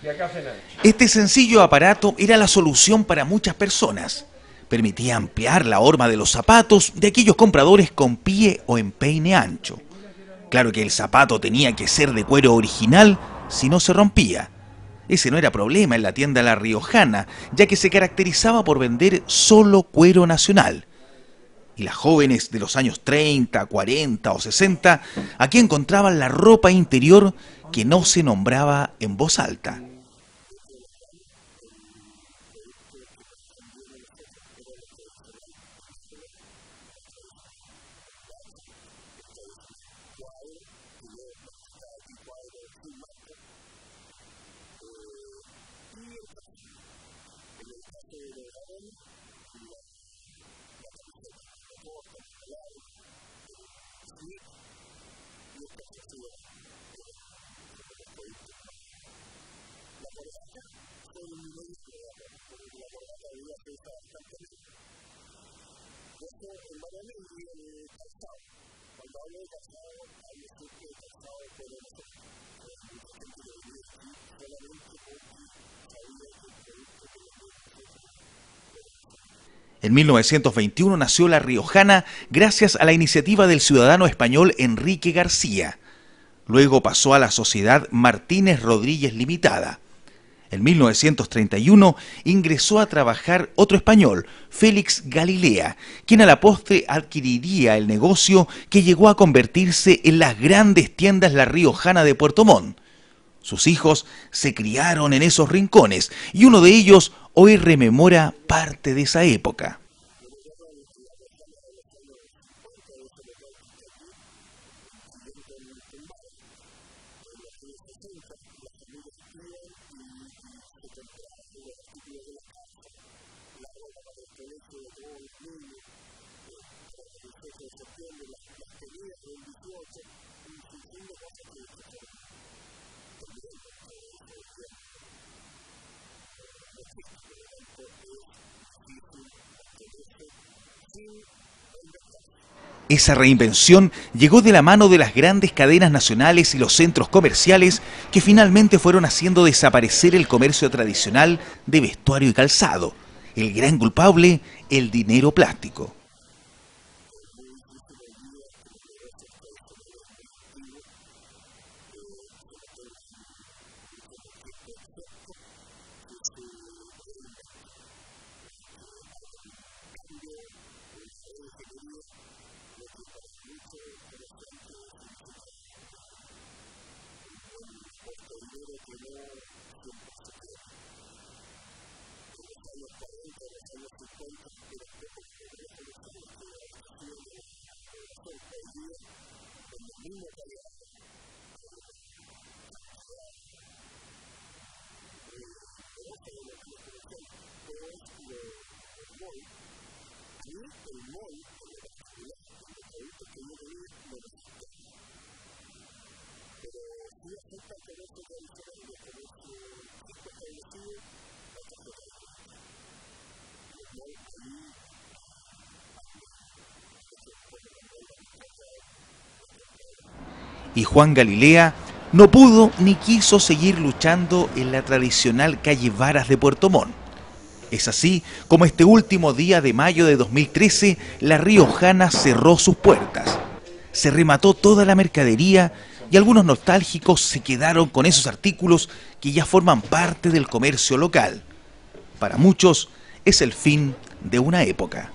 Este sencillo aparato era la solución para muchas personas. Permitía ampliar la horma de los zapatos de aquellos compradores con pie o empeine ancho. Claro que el zapato tenía que ser de cuero original, si no se rompía. Ese no era problema en la tienda La Riojana, ya que se caracterizaba por vender solo cuero nacional. Y las jóvenes de los años 30, 40 o 60 aquí encontraban la ropa interior que no se nombraba en voz alta. En 1921 nació La Riojana gracias a la iniciativa del ciudadano español Enrique García. Luego pasó a la sociedad Martínez Rodríguez Limitada. En 1931 ingresó a trabajar otro español, Félix Galilea, quien a la postre adquiriría el negocio que llegó a convertirse en las grandes tiendas La Riojana de Puerto Montt. Sus hijos se criaron en esos rincones y uno de ellos hoy rememora parte de esa época. Esa reinvención llegó de la mano de las grandes cadenas nacionales y los centros comerciales que finalmente fueron haciendo desaparecer el comercio tradicional de vestuario y calzado. El gran culpable, el dinero plástico. Y Juan Galilea no pudo ni quiso seguir luchando en la tradicional calle Varas de Puerto Montt. Es así como este último día de mayo de 2013, La Riojana cerró sus puertas. Se remató toda la mercadería y algunos nostálgicos se quedaron con esos artículos que ya forman parte del comercio local. Para muchos es el fin de una época.